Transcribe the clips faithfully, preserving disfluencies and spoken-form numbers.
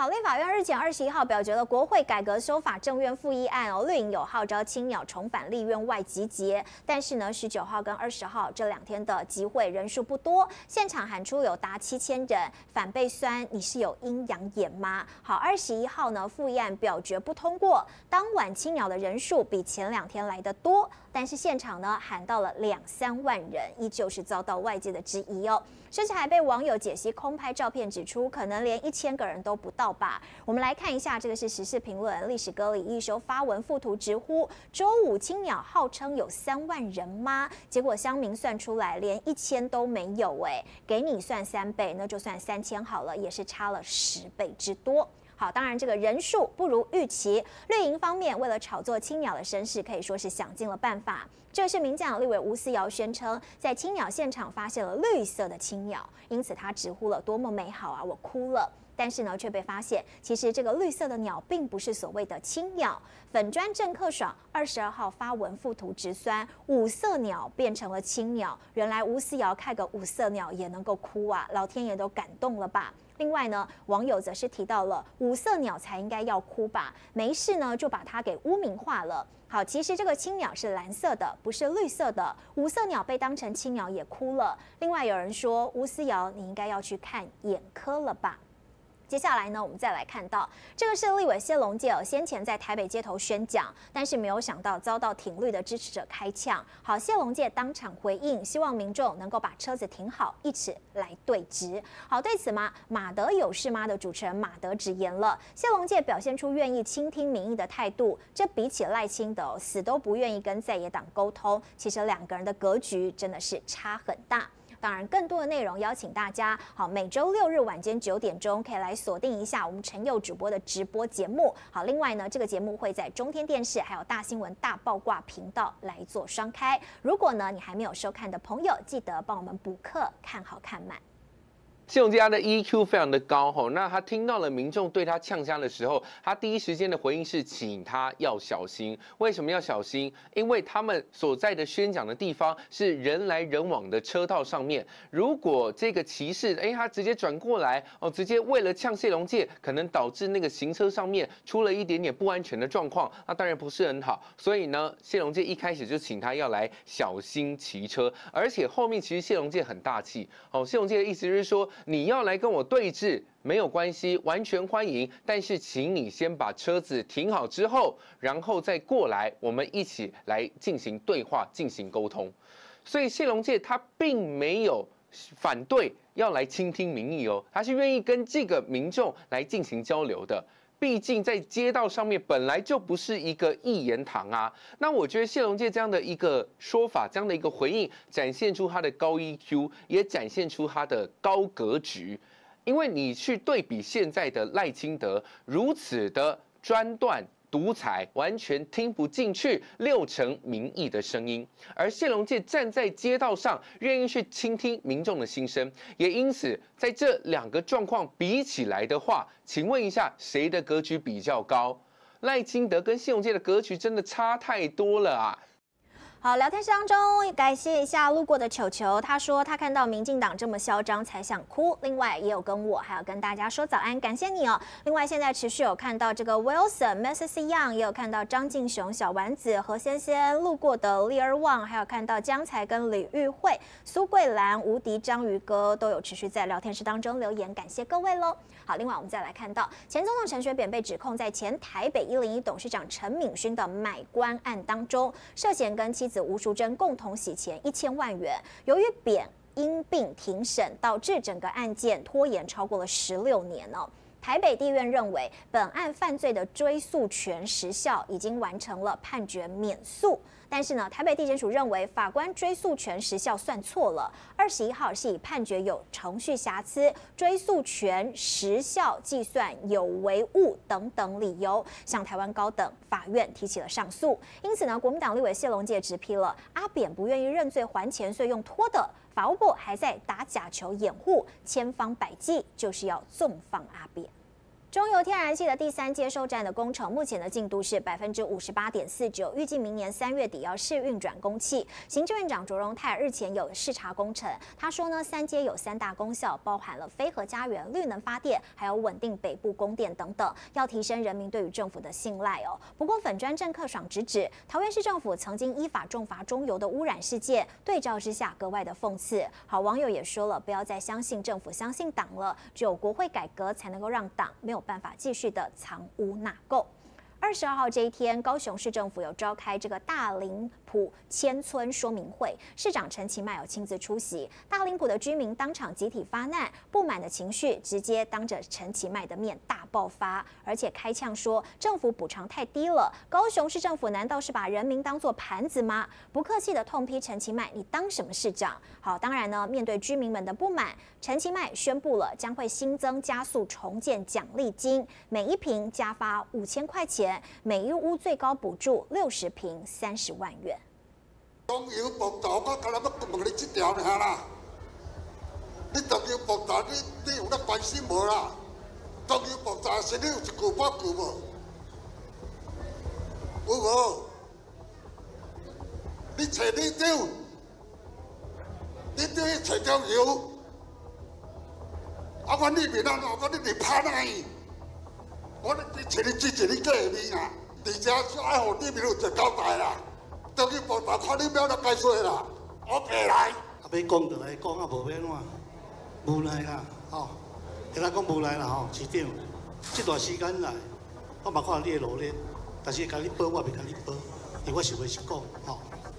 好，立法院日前二十一号表决了国会改革修法政院复议案哦，绿营有号召青鸟重返立院外集结，但是呢，十九号跟二十号这两天的集会人数不多，现场喊出有达七千人，反被酸你是有阴阳眼吗？好，二十一号呢复议案表决不通过，当晚青鸟的人数比前两天来得多，但是现场呢喊到了两三万人，依旧是遭到外界的质疑哦，甚至还被网友解析空拍照片，指出可能连一千个人都不到吧。我们来看一下，这个是时事评论历史哥李一修发文附图直呼，周五青鸟号称有三万人吗？结果乡民算出来连一千都没有，哎，给你算三倍，那就算三千好了，也是差了十倍之多。好，当然这个人数不如预期，绿营方面为了炒作青鸟的声势，可以说是想尽了办法。这是民进党立委吴思瑶宣称，在青鸟现场发现了绿色的青鸟，因此他直呼了多么美好啊，我哭了。但是呢，却被发现，其实这个绿色的鸟并不是所谓的青鸟。粉专郑克爽二十二号发文附图直酸，五色鸟变成了青鸟。原来吴思瑶看个五色鸟也能够哭啊，老天爷都感动了吧？另外呢，网友则是提到了五色鸟才应该要哭吧，没事呢就把它给污名化了。好，其实这个青鸟是蓝色的，不是绿色的。五色鸟被当成青鸟也哭了。另外有人说，吴思瑶你应该要去看眼科了吧？接下来呢，我们再来看到这个是立委谢龙介哦，先前在台北街头宣讲，但是没有想到遭到挺绿的支持者开呛。好，谢龙介当场回应，希望民众能够把车子停好，一起来对质。好，对此嘛，马德有事吗的主持人马德直言了，谢龙介表现出愿意倾听民意的态度，这比起赖清德、哦、死都不愿意跟在野党沟通，其实两个人的格局真的是差很大。当然，更多的内容邀请大家，好，每周六日晚间九点钟可以来锁定一下我们陈佑主播的直播节目。好，另外呢，这个节目会在中天电视还有大新闻大爆挂频道来做双开。如果呢你还没有收看的朋友，记得帮我们补课，看好看满。 谢龙介他的 E Q 非常的高吼，那他听到了民众对他呛声的时候，他第一时间的回应是请他要小心。为什么要小心？因为他们所在的宣讲的地方是人来人往的车道上面，如果这个骑士哎他直接转过来哦，直接为了呛谢龙介，可能导致那个行车上面出了一点点不安全的状况，那当然不是很好。所以呢，谢龙介一开始就请他要来小心骑车，而且后面其实谢龙介很大气哦，谢龙介的意思就是说。你要来跟我对峙没有关系，完全欢迎。但是，请你先把车子停好之后，然后再过来，我们一起来进行对话、进行沟通。所以，谢龙介他并没有反对要来倾听民意哦，他是愿意跟这个民众来进行交流的。毕竟在街道上面本来就不是一个一言堂啊，那我觉得谢龙介这样的一个说法，这样的一个回应，展现出他的高 E Q， 也展现出他的高格局。因为你去对比现在的赖清德如此的专断。独裁，完全听不进去六成民意的声音，而谢龙介站在街道上，愿意去倾听民众的心声，也因此在这两个状况比起来的话，请问一下，谁的格局比较高？赖清德跟谢龙介的格局真的差太多了啊！ 好，聊天室当中感谢一下路过的球球，他说他看到民进党这么嚣张才想哭。另外也有跟我还有跟大家说早安，感谢你哦。另外现在持续有看到这个 Wilson、Missus Young， 也有看到张敬雄、小丸子、何先先路过的 Lear Wang， 还有看到江才跟李玉慧、苏桂兰、无敌章鱼哥都有持续在聊天室当中留言，感谢各位喽。好，另外我们再来看到前总统陈水扁被指控在前台北一零一董事长陈敏勋的买官案当中，涉嫌跟妻子吴淑珍共同洗钱一千万元。由于扁因病庭审，导致整个案件拖延超过了十六年哦。台北地院认为，本案犯罪的追诉权时效已经完成了，判决免诉。但是呢，台北地检署认为法官追诉权时效算错了。二十一号是以判决有程序瑕疵、追诉权时效计算有违误等等理由，向台湾高等法院提起了上诉。因此呢，国民党立委谢龙介直批了阿扁不愿意认罪还钱，所以用拖的。法务部还在打假球掩护，千方百计就是要纵放阿扁。 中油天然气的第三接收站的工程，目前的进度是百分之五十八点四九，预计明年三月底要试运转供气。行政院长卓荣泰日前有视察工程，他说呢，三接有三大功效，包含了非核家园、绿能发电，还有稳定北部供电等等，要提升人民对于政府的信赖哦。不过粉专郑克爽直指，桃园市政府曾经依法重罚中油的污染事件，对照之下格外的讽刺。好，网友也说了，不要再相信政府，相信党了，只有国会改革才能够让党没有办法继续的藏污纳垢。二十二号这一天，高雄市政府有召开这个大林埔迁村说明会，市长陈其迈有亲自出席。大林埔的居民当场集体发难，不满的情绪直接当着陈其迈的面大爆发，而且开呛说政府补偿太低了。高雄市政府难道是把人民当作盘子吗？不客气的痛批陈其迈，你当什么市长？好，当然呢，面对居民们的不满，陈其迈宣布了将会新增加速重建奖励金，每一坪加发五千块钱。每一屋最高补助六十坪三十万元。 中油报道，我今日要问你这条尔啦。你中油报道，你你有咧关心无啦？中油报道是你有一句半句无？有无？你找你长，你长去找中油，啊，我你面啊，我你面拍哪去？我咧找你支持你过面啊！而且爱互你面有一个交代啦，中去报道看你了了解说啦，我白来。啊，要讲就来讲啊，无要怎，无奈啦，吼，跟他讲无奈啦，吼，市长，这段时间来，我嘛看你的努力，但是甲你报我袂甲你报，因为我想要是讲，吼，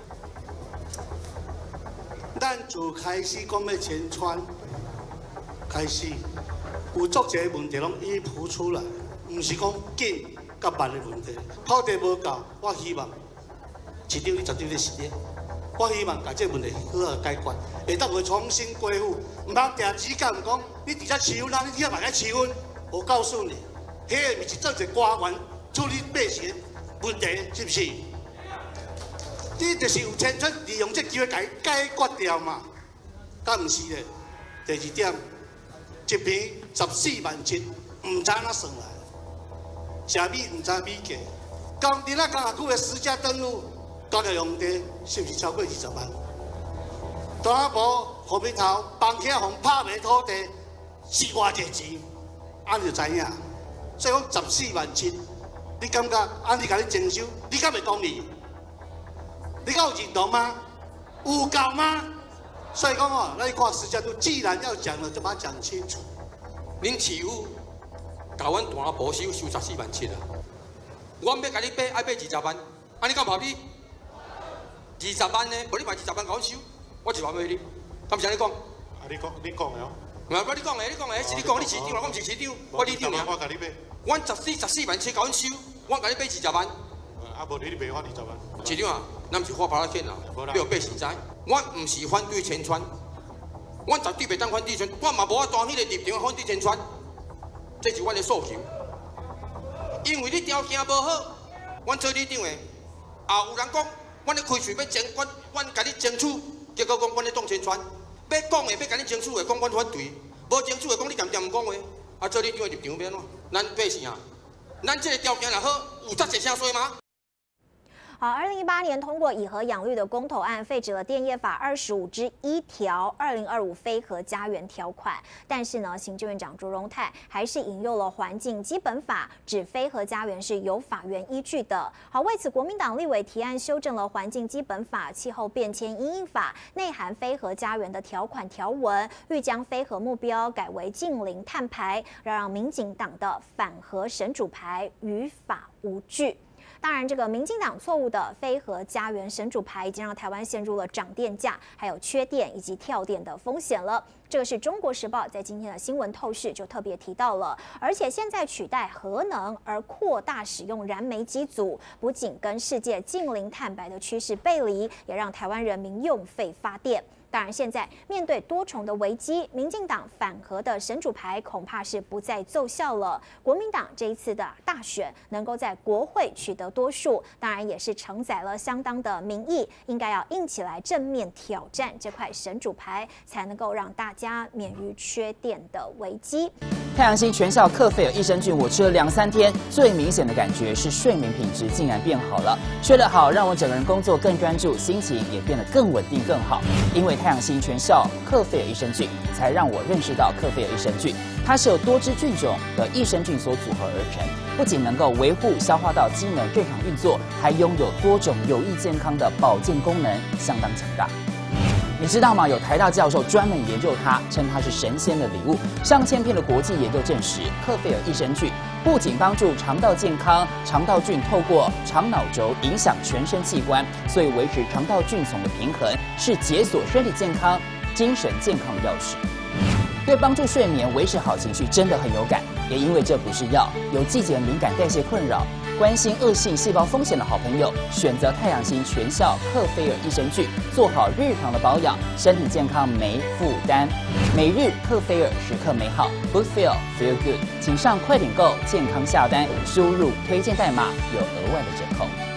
咱自开始讲要迁村，开始有足侪问题拢已经浮出来。唔是讲紧甲慢的问题，土地无够，我希望市长你绝对咧是咧。我希望把这个问题好好解决，会当会重新归户，唔通定指甲唔讲，你伫遮饲阮啊，你伫遮嘛该饲阮。我告诉你，迄个毋是做一官员处理百姓问题，是不是？你就是有迁出，利用这机会解解决掉嘛？敢唔是咧？第二点，一平十四万七，唔知哪算来。食米唔知米价，工地那刚下区的私家登录高价用地是不是超过二十万？大阿婆后面头房客互拍卖土地是偌济钱，安就知影。所以讲十四万七，你感觉安尼甲你征收，你敢袂公义？你敢有认同吗？有够吗？所以讲哦，咱看私家都既然要讲了，就把它讲清楚。 恁市府。甲阮大阿婆收收十四万七啊！我要甲你买，爱买二十万，安尼敢合理？二十万呢？无你买二十万甲阮收，我一万买你，敢是安尼讲？ 啊，你讲你讲的哦。 唔係，我你講嘅，你講嘅，是你講你市長，我唔是市長，我市長啊。 我甲你買。 阮十四十四萬七甲阮收，我甲你買二十萬。 啊，無你你買我二十萬。 市長啊，咱唔是花巴拉片啊，要百姓知。我唔是反對遷村，我絕對袂當反對遷，我嘛無法當迄個立場反對遷村。这是阮的诉求，因为你条件无好，阮做里长的，也有人讲，阮咧开喙要争，阮阮甲你争取，结果讲阮咧当宣传，要讲的要甲你争取的，讲阮反对，无争取的讲你干掂唔讲话，啊做里长的立场要安怎？咱百姓啊，咱这个条件若好，有遮济声说吗？ 好，二零一八年通过以核养绿的公投案，废止了电业法二十五之一条二零二五非核家园条款。但是呢，行政院长卓荣泰还是引用了环境基本法，指非核家园是有法源依据的。好，为此国民党立委提案修正了环境基本法、气候变迁因应法内含非核家园的条款条文，欲将非核目标改为近零碳排，让民进党的反核神主牌于法无据。当然，这个民进党错误的非核家园神主牌已经让台湾陷入了涨电价、还有缺电以及跳电的风险了。这个是中国时报在今天的新闻透视就特别提到了，而且现在取代核能而扩大使用燃煤机组，不仅跟世界近零碳排的趋势背离，也让台湾人民用肺发电。 当然，现在面对多重的危机，民进党反核的神主牌恐怕是不再奏效了。国民党这一次的大选能够在国会取得多数，当然也是承载了相当的民意，应该要硬起来正面挑战这块神主牌，才能够让大家免于缺电的危机。 太阳星全效克菲尔益生菌，我吃了两三天，最明显的感觉是睡眠品质竟然变好了。睡得好，让我整个人工作更专注，心情也变得更稳定更好。因为太阳星全效克菲尔益生菌，才让我认识到克菲尔益生菌，它是由多支菌种的益生菌所组合而成，不仅能够维护消化道机能正常运作，还拥有多种有益健康的保健功能，相当强大。你知道吗？有台大教授专门研究它，称它是神仙的礼物。上千篇的国际研究证实，克菲尔益生菌不仅帮助肠道健康，肠道菌透过肠脑轴影响全身器官，所以维持肠道菌丛的平衡是解锁身体健康、精神健康的钥匙。对帮助睡眠、维持好情绪真的很有感。也因为这不是药，有季节敏感、代谢困扰、关心恶性细胞风险的好朋友，选择太阳星全效克菲尔益生菌，做好日常的保养，身体健康没负担。每日克菲尔，时刻美好 ，Good Feel Feel Good， 请上快点购健康下单，输入推荐代码有额外的折扣。